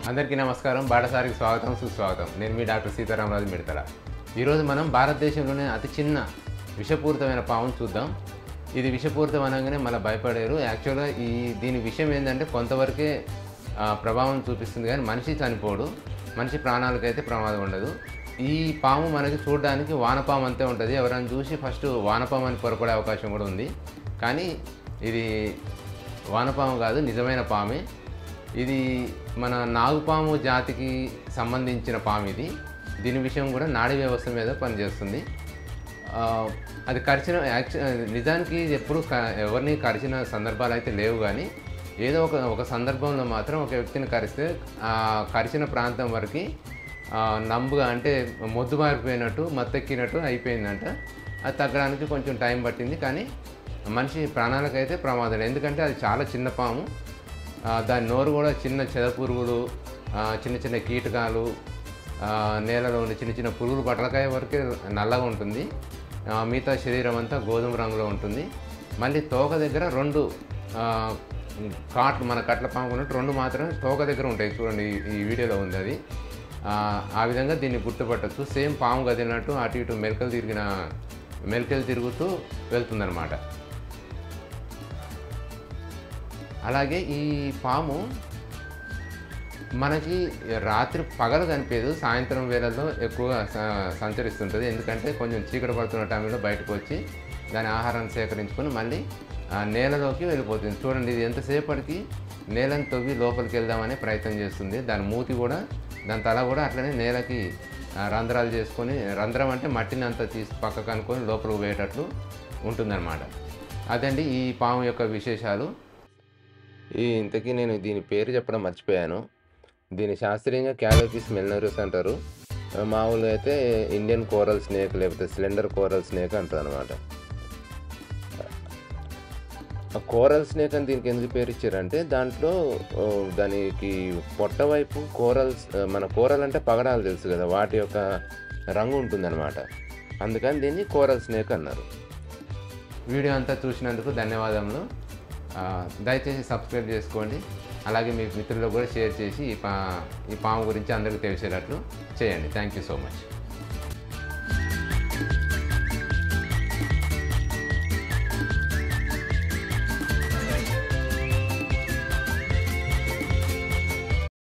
అందరికీ నమస్కారం. బాటసారికి స్వాగతం, సుస్వాగతం. నేను మీ డాక్టర్ సీతారామరాజు మిడతల. ఈరోజు మనం భారతదేశంలోనే అతి చిన్న విషపూరితమైన పామును చూద్దాం. ఇది విషపూరితం అనగానే మళ్ళీ భయపడారు. యాక్చువల్గా దీని విషయం ఏంటంటే కొంతవరకే ప్రభావం చూపిస్తుంది, కానీ మనిషి చనిపోడు, మనిషి ప్రాణాలకైతే ప్రమాదం ఉండదు. ఈ పాము మనకి చూడడానికి వానపాము అంతే ఉంటుంది. ఎవరైనా చూసి ఫస్ట్ వానపాము అని పొరపడే అవకాశం కూడా ఉంది, కానీ ఇది వానపాము కాదు, నిజమైన పామే. ఇది మన నాగుపాము జాతికి సంబంధించిన పాము ఇది. దీని విషయం కూడా నాడీ వ్యవస్థ మీద పనిచేస్తుంది. అది కరిచిన నిజానికి ఎప్పుడు ఎవరిని కరిచిన సందర్భాలు అయితే లేవు, కానీ ఏదో ఒక సందర్భంలో మాత్రం ఒక వ్యక్తిని కరిస్తే ఆ కరిచిన ప్రాంతం వరకు నంబుగా అంటే మొద్దు మారిపోయినట్టు మత్తెక్కినట్టు అయిపోయిందంట. అది తగ్గడానికి కొంచెం టైం పట్టింది, కానీ మనిషి ప్రాణాలకైతే ప్రమాదం. ఎందుకంటే అది చాలా చిన్న పాము. దాని నోరు కూడా చిన్న చెదపురుగులు, చిన్న చిన్న కీటకాలు, నేలలో ఉండే చిన్న చిన్న పురుగులు పట్టలకాయ వరకే నల్లగా ఉంటుంది. మిగతా శరీరం అంతా గోధుమ రంగులో ఉంటుంది. మళ్ళీ తోక దగ్గర రెండు కాట్లు, మన కట్ల పాము ఉన్నట్టు రెండు మాత్రమే తోక దగ్గర ఉంటాయి. చూడండి, ఈ వీడియోలో ఉంది అది. ఆ విధంగా దీన్ని గుర్తుపట్టచ్చు. సేమ్ పాము కదిలినట్టు అటు ఇటు మెలికలు తిరుగుతూ వెళ్తుందన్నమాట. అలాగే ఈ పాము మనకి రాత్రి పగలు కనిపించదు, సాయంత్రం వేళల్లో ఎక్కువగా సంచరిస్తుంటుంది. ఎందుకంటే కొంచెం చీకటి పడుతున్న టైంలో బయటకు వచ్చి దాని ఆహారాన్ని సేకరించుకొని మళ్ళీ నేలలోకి వెళ్ళిపోతుంది. చూడండి, ఇది ఎంతసేపటికి నేలను తవ్వి లోపలికి వెళ్దామనే ప్రయత్నం చేస్తుంది. దాని మూతి కూడా, దాని తల కూడా అట్లనే నేలకి రంధ్రాలు చేసుకొని, రంధ్రం అంటే మట్టిని అంతా తీసి పక్కకు అనుకొని లోపలికి పోయేటట్లు ఉంటుందన్నమాట. అదండి ఈ పాము యొక్క విశేషాలు. ఇంతకీ నేను దీని పేరు చెప్పడం మర్చిపోయాను. దీని శాస్త్రీయంగా క్యాలోపిస్ మెలినోరస్ అంటారు. మామూలుగా అయితే ఇండియన్ కోరల్ స్నేక్ లేకపోతే స్లెండర్ కోరల్ స్నేక్ అంటారు అనమాట. కోరల్ స్నేక్ అని దీనికి ఎందుకు పేరు ఇచ్చారంటే దాంట్లో దానికి పొట్ట వైపు మన కోరల్ అంటే పగడాలు తెలుసు కదా, వాటి యొక్క రంగు ఉంటుందన్నమాట. అందుకని దీన్ని కోరల్ స్నేక్ అన్నారు. వీడియో అంతా చూసినందుకు ధన్యవాదములు. దయచేసి సబ్స్క్రైబ్ చేసుకోండి. అలాగే మీ మిత్రులకు కూడా షేర్ చేసి ఈ పాము గురించి అందరికీ తెలిసేటట్లు చేయండి. Thank you so much.